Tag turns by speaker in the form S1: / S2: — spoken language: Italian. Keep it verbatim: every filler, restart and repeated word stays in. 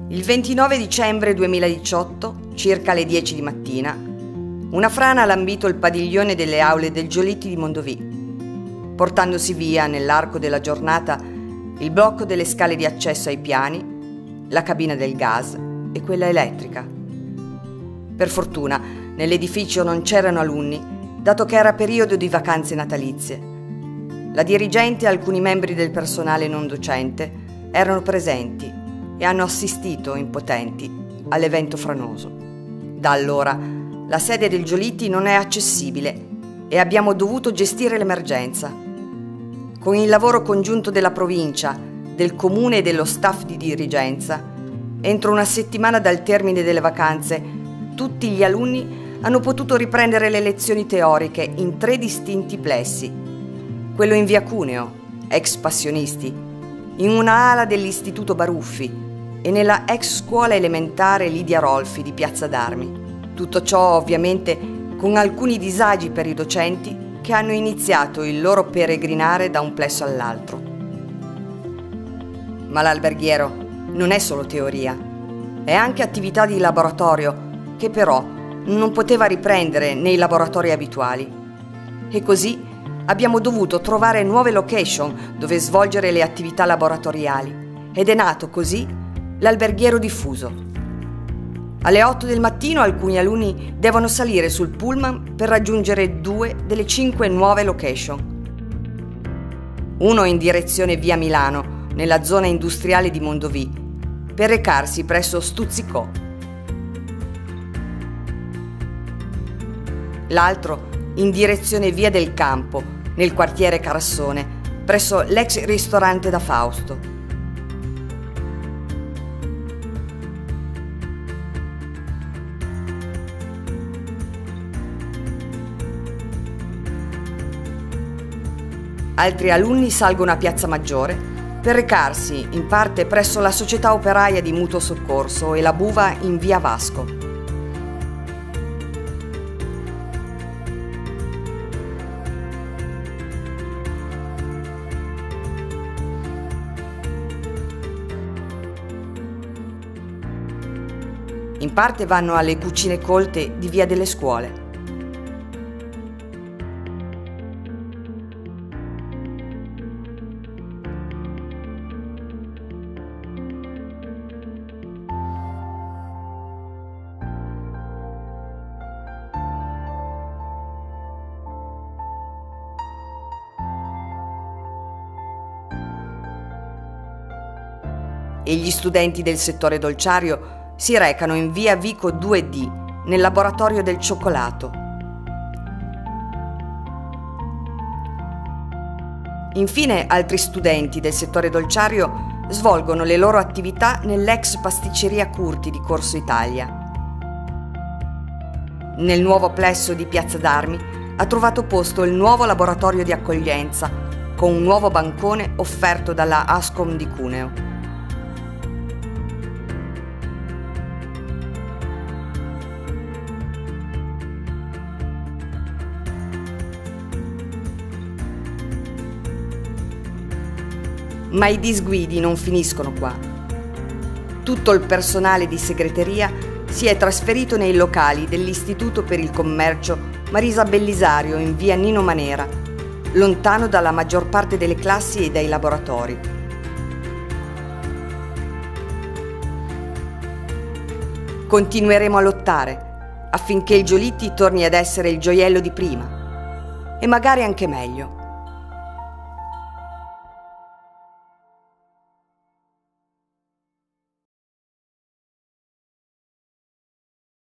S1: Il ventinove dicembre duemiladiciotto, circa alle dieci di mattina, una frana ha lambito il padiglione delle aule del Giolitti di Mondovì, portandosi via nell'arco della giornata il blocco delle scale di accesso ai piani, la cabina del gas e quella elettrica. Per fortuna, nell'edificio non c'erano alunni, dato che era periodo di vacanze natalizie. La dirigente e alcuni membri del personale non docente erano presenti e hanno assistito, impotenti, all'evento franoso. Da allora, la sede del Giolitti non è accessibile e abbiamo dovuto gestire l'emergenza. Con il lavoro congiunto della provincia, del comune e dello staff di dirigenza, entro una settimana dal termine delle vacanze, tutti gli alunni hanno potuto riprendere le lezioni teoriche in tre distinti plessi. Quello in via Cuneo, ex Passionisti, in una ala dell'Istituto Baruffi e nella ex scuola elementare Lidia Rolfi di Piazza d'Armi. Tutto ciò ovviamente con alcuni disagi per i docenti che hanno iniziato il loro peregrinare da un plesso all'altro. Ma l'alberghiero non è solo teoria, è anche attività di laboratorio che però non poteva riprendere nei laboratori abituali. E così abbiamo dovuto trovare nuove location dove svolgere le attività laboratoriali ed è nato così l'alberghiero diffuso. Alle otto del mattino alcuni alunni devono salire sul pullman per raggiungere due delle cinque nuove location. Uno in direzione via Milano, nella zona industriale di Mondovì, per recarsi presso Stuzzicò. L'altro in direzione via del Campo, nel quartiere Carassone, presso l'ex ristorante da Fausto. Altri alunni salgono a Piazza Maggiore per recarsi in parte presso la società operaia di mutuo soccorso e la Buva in via Vasco. In parte vanno alle cucine colte di via delle Scuole. E gli studenti del settore dolciario si recano in via Vico due D, nel laboratorio del cioccolato. Infine, altri studenti del settore dolciario svolgono le loro attività nell'ex pasticceria Curti di Corso Italia. Nel nuovo plesso di Piazza d'Armi ha trovato posto il nuovo laboratorio di accoglienza, con un nuovo bancone offerto dalla Ascom di Cuneo. Ma i disguidi non finiscono qua. Tutto il personale di segreteria si è trasferito nei locali dell'Istituto per il Commercio Marisa Bellisario in via Nino Manera, lontano dalla maggior parte delle classi e dai laboratori. Continueremo a lottare affinché il Giolitti torni ad essere il gioiello di prima e magari anche meglio.